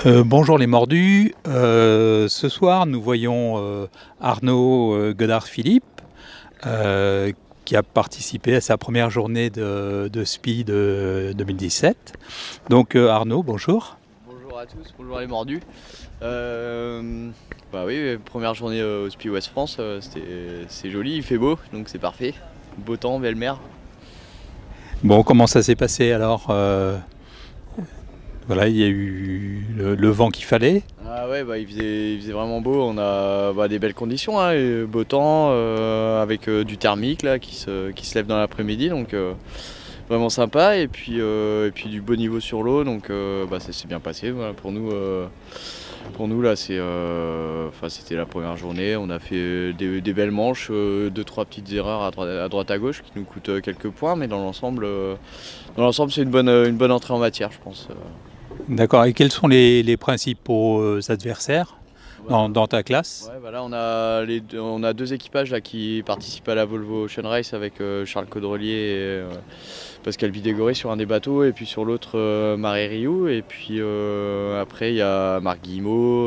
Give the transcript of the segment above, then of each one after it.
Bonjour les mordus. Ce soir, nous voyons Arnaud Godard-Philippe qui a participé à sa première journée de SPI de 2017. Donc Arnaud, bonjour. Bonjour à tous, bonjour les mordus. Bah oui, première journée au SPI Ouest France, c'est joli, il fait beau, donc c'est parfait. Beau temps, belle mer. Bon, comment ça s'est passé alors Voilà, il y a eu le vent qu'il fallait. Ah ouais, bah, il faisait vraiment beau, on a des belles conditions, hein, et beau temps avec du thermique là, qui se lève dans l'après-midi, donc vraiment sympa. Et puis du beau niveau sur l'eau, donc ça s'est bien passé. Voilà, pour nous là, c'était la première journée, on a fait des belles manches, 2-3 petites erreurs à droite à gauche qui nous coûtent quelques points, mais dans l'ensemble c'est une bonne entrée en matière, je pense. D'accord. Et quels sont les principaux adversaires dans ta classe? Ouais, bah là, on a deux équipages là, qui participent à la Volvo Ocean Race avec Charles Caudrelier et Pascal Bidégoret sur un des bateaux, et puis sur l'autre Marie Rioux, et puis après il y a Marc Guillemot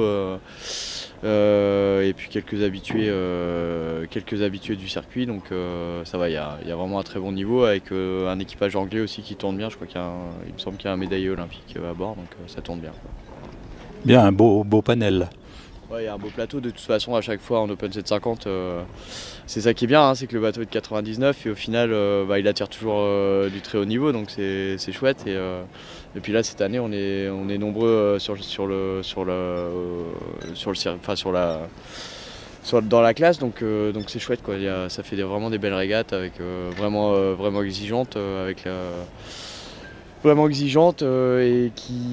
et puis quelques habitués du circuit, donc ça va, il y a vraiment un très bon niveau avec un équipage anglais aussi qui tourne bien. Je crois il me semble qu'il y a un médaillé olympique à bord, donc ça tourne bien. Bien, un beau panel. Ouais, il y a un beau plateau de toute façon à chaque fois en Open 750. C'est ça qui est bien, hein, c'est que le bateau est de 99 et au final il attire toujours du très haut niveau, donc c'est chouette. Et puis là cette année on est nombreux dans la classe, donc c'est chouette quoi. Ça fait vraiment des belles régates avec vraiment exigeantes, vraiment exigeante et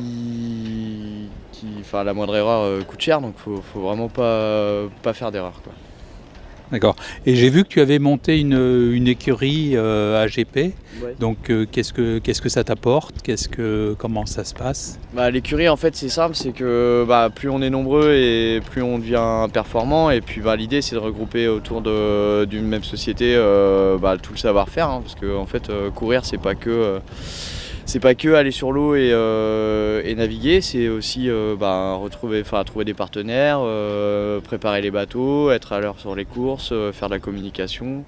enfin la moindre erreur coûte cher, donc faut vraiment pas faire d'erreur quoi. D'accord. Et j'ai vu que tu avais monté une écurie AGP. Ouais. Donc qu'est-ce que ça t'apporte? Comment ça se passe? L'écurie en fait c'est simple, c'est que plus on est nombreux et plus on devient performant, et puis l'idée c'est de regrouper autour d'une même société tout le savoir-faire, hein, parce que en fait courir c'est pas que aller sur l'eau et naviguer, c'est aussi trouver des partenaires, préparer les bateaux, être à l'heure sur les courses, faire de la communication,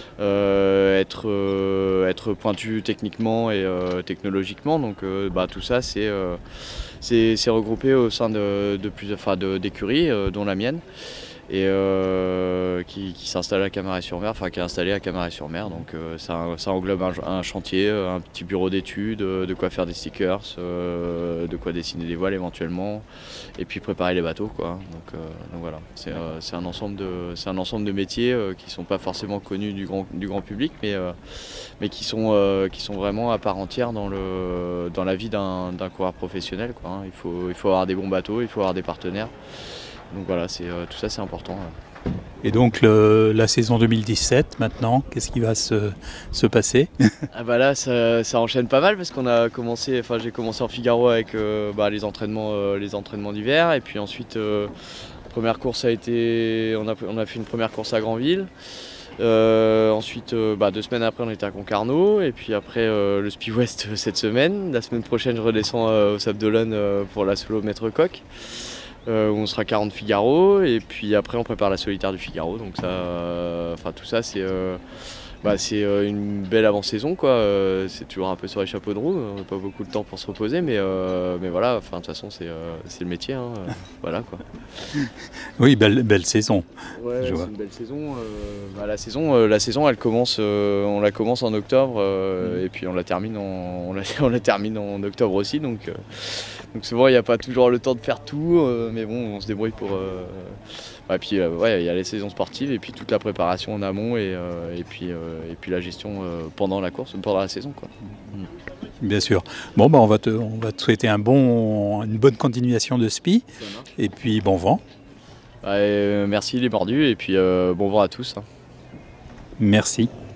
être pointu techniquement et technologiquement. Donc tout ça c'est regroupé au sein d'écuries, dont la mienne, et qui s'installe à Camaret-sur-Mer, qui est installé à Camaret-sur-Mer. Donc ça englobe un chantier, un petit bureau d'études, de quoi faire des stickers, de quoi dessiner des voiles éventuellement, et puis préparer les bateaux quoi. Donc voilà, c'est un ensemble de métiers qui ne sont pas forcément connus du grand public, mais qui sont vraiment à part entière dans la vie d'un coureur professionnel quoi, hein. Il faut avoir des bons bateaux, il faut avoir des partenaires. Donc voilà, tout ça c'est important. Et donc la saison 2017 maintenant, qu'est-ce qui va se passer? Là ça enchaîne pas mal, parce j'ai commencé en Figaro avec les entraînements d'hiver, et puis ensuite première course on a fait une première course à Granville. Ensuite 2 semaines après on était à Concarneau, et puis après le SPI Ouest cette semaine. La semaine prochaine je redescends au Sable d'Olonne pour la solo Maître Coq, où on sera 40 Figaro, et puis après on prépare la solitaire du Figaro. Donc ça, tout ça c'est une belle avant-saison quoi. C'est toujours un peu sur les chapeaux de roue, on n'a pas beaucoup de temps pour se reposer, mais voilà, de toute façon c'est le métier, hein, voilà quoi. Oui, belle saison. Ouais, c'est une belle saison. La saison elle commence, on la commence en octobre, et puis on la termine en octobre aussi, donc souvent il n'y a pas toujours le temps de faire tout, mais bon, on se débrouille pour. Et puis il y a les saisons sportives, et puis toute la préparation en amont, et puis la gestion pendant la course, pendant la saison quoi. Bien sûr. Bon, on va te souhaiter une bonne continuation de SPI, et puis bon vent. Merci les mordus, et puis bon vent à tous, hein. Merci.